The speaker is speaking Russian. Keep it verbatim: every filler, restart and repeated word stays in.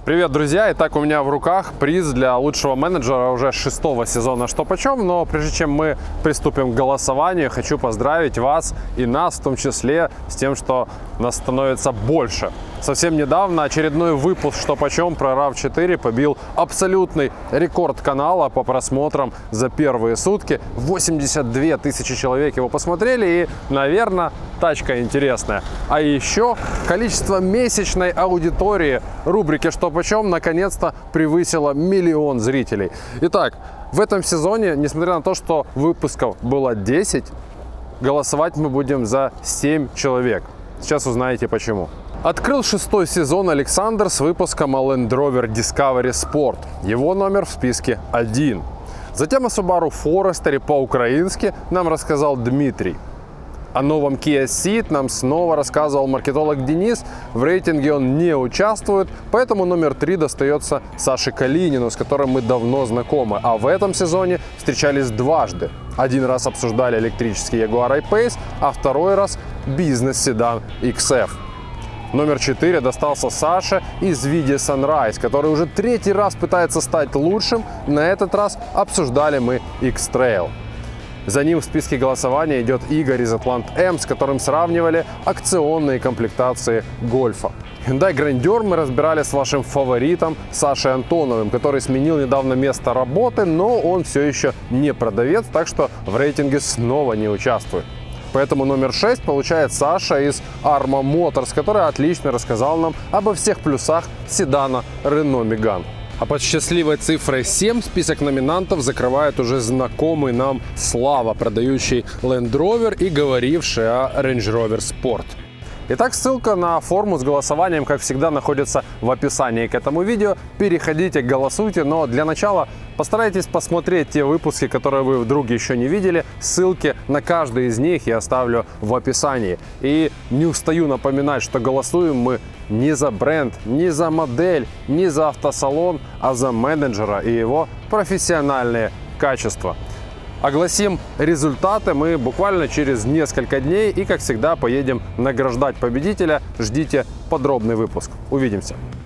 Привет, друзья! Итак, у меня в руках приз для лучшего менеджера уже шестого сезона «Что почем?». Но прежде чем мы приступим к голосованию, хочу поздравить вас и нас, в том числе, с тем, что нас становится больше. Совсем недавно очередной выпуск «Что почем?» про рав четыре побил абсолютный рекорд канала по просмотрам за первые сутки. восемьдесят две тысячи человек его посмотрели, и, наверное, тачка интересная. А еще количество месячной аудитории рубрики «Что почем?» наконец-то превысило миллион зрителей. Итак, в этом сезоне, несмотря на то, что выпусков было десять, голосовать мы будем за семь человек. Сейчас узнаете почему. Открыл шестой сезон Александр с выпуском о Land Rover Discovery Sport. Его номер в списке один. Затем о Subaru Forester по-украински нам рассказал Дмитрий. О новом Kia Ceed нам снова рассказывал маркетолог Денис. В рейтинге он не участвует, поэтому номер три достается Саше Калинину, с которым мы давно знакомы. А в этом сезоне встречались дважды. Один раз обсуждали электрический Jaguar I-Pace, а второй раз бизнес-седан икс эф. Номер четыре достался Саше из Види Sunrise, который уже третий раз пытается стать лучшим. На этот раз обсуждали мы X-Trail. За ним в списке голосования идет Игорь из Atlant M, с которым сравнивали акционные комплектации Гольфа. Hyundai Grandeur мы разбирали с вашим фаворитом Сашей Антоновым, который сменил недавно место работы, но он все еще не продавец, так что в рейтинге снова не участвует. Поэтому номер шесть получает Саша из Arma Motors, который отлично рассказал нам обо всех плюсах седана Renault Megane. А под счастливой цифрой семь список номинантов закрывает уже знакомый нам Слава, продающий Land Rover и говоривший о Range Rover Sport. Итак, ссылка на форму с голосованием, как всегда, находится в описании к этому видео. Переходите, голосуйте, но для начала постарайтесь посмотреть те выпуски, которые вы вдруг еще не видели. Ссылки на каждый из них я оставлю в описании. И не устаю напоминать, что голосуем мы не за бренд, не за модель, не за автосалон, а за менеджера и его профессиональные качества. Огласим результаты мы буквально через несколько дней и, как всегда, поедем награждать победителя. Ждите подробный выпуск. Увидимся!